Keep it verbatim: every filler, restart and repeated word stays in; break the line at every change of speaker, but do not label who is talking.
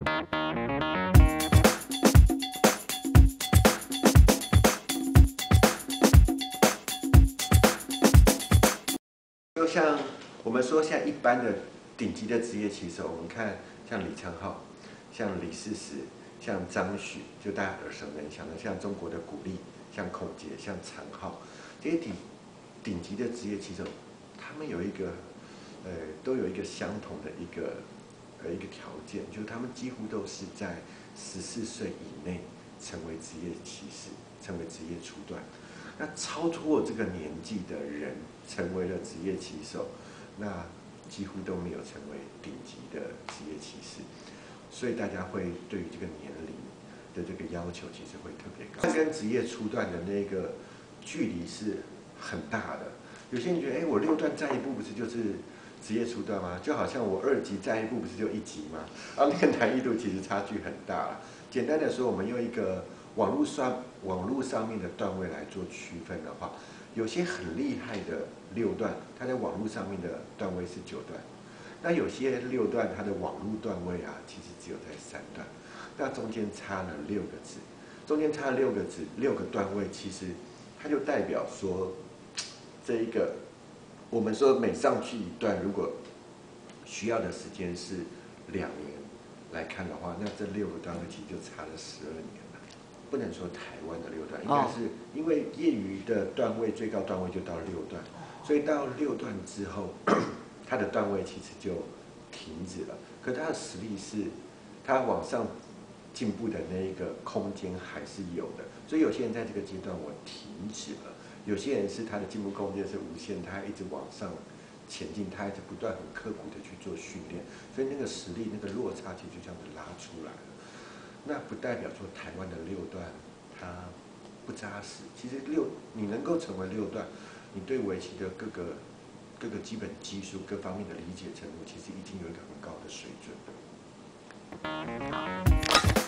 就像我们说，像一般的顶级的职业棋手，我们看像李昌镐、像李世石、像张许，就大家耳熟能详的，像中国的古力、像孔杰、像残浩，这些顶顶级的职业棋手，他们有一个呃，都有一个相同的一个呃一个条件，就是他们几乎都是在十四岁以内成为职业棋士，成为职业初段。那超过这个年纪的人成为了职业棋手，那几乎都没有成为顶级的职业棋士，所以大家会对于这个年龄的这个要求其实会特别高。跟职业初段的那个距离是很大的。有些人觉得，哎，我六段再一步不是就是职业初段吗？就好像我二级再一步不是就一级吗？啊，那个难易度其实差距很大了。简单的说，我们用一个网络上网络上面的段位来做区分的话，有些很厉害的六段，它在网络上面的段位是九段，那有些六段它的网络段位啊，其实只有在三段，那中间差了六个字，中间差了六个字，六个段位，其实它就代表说，这一个我们说每上去一段，如果需要的时间是两年来看的话，那这六个段位其实就差了十二年了。不能说台湾的六段，应该是因为业余的段位最高段位就到六段，所以到六段之后，他的段位其实就停止了。可他的实力是，他往上进步的那一个空间还是有的。所以有些人在这个阶段我停止了，有些人是他的进步空间是无限，他一直往上前进，他一直不断很刻苦的去做训练，所以那个实力那个落差其实就这样子拉出来了。那不代表说台湾的六段它不扎实。其实六你能够成为六段，你对围棋的各个各个基本技术各方面的理解程度，其实已经有一个很高的水准。